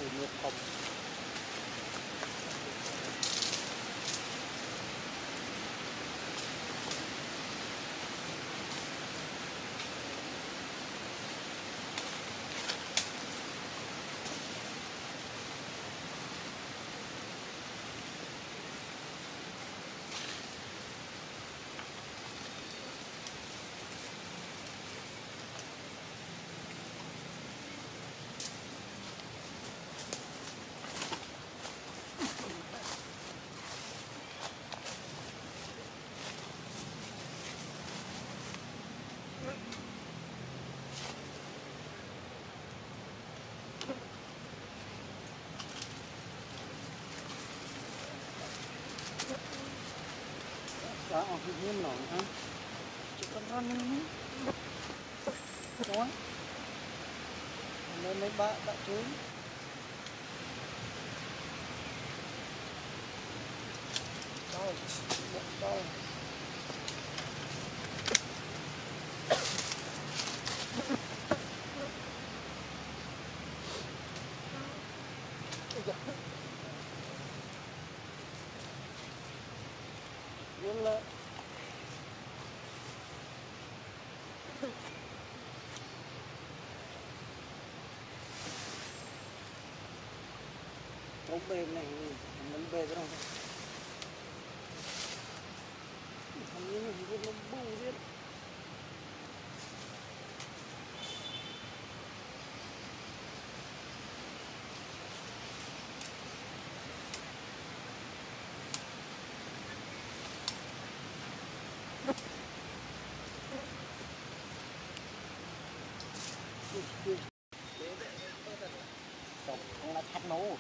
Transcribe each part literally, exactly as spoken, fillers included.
từ nhiệt không. Đó, ông cứ hiếm nổi ha. Chỉ con rắn nữa. Đó. Nên mấy bạn đã trốn. Đau, đau. Yên lại. Ống bềm này mình bề cái đâu thằng như này nó bù biết nó thắt nấu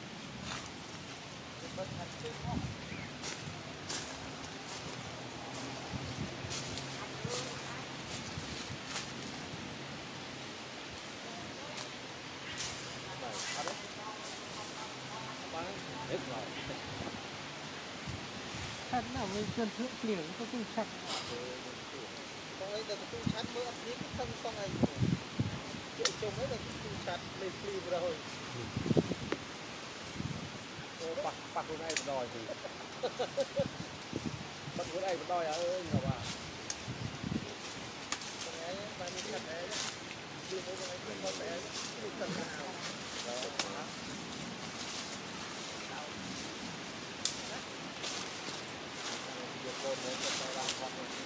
thắt nào mình chân thượng liền có tung chặt con ấy là tung chặt mới ăn cái thân con này chỗ chồng ấy là tung chặt lên phim rồi bắt bắt con này đòi thì bắt con này đòi ơi ngọc à con ấy ba mươi cân đấy đi với con ấy không có bé đi cân nào rồi con này con này làm con này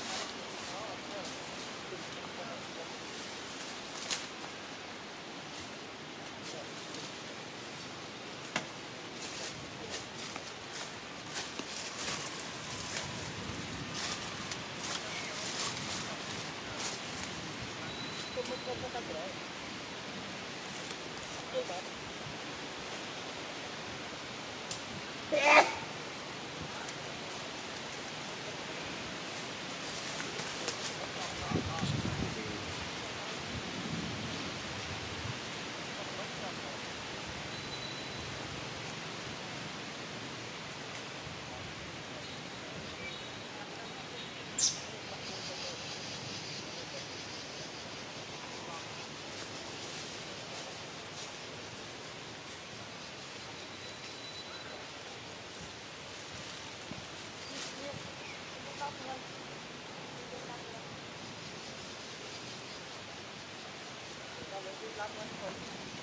không không có cắt rồi chưa bạn lắm lắm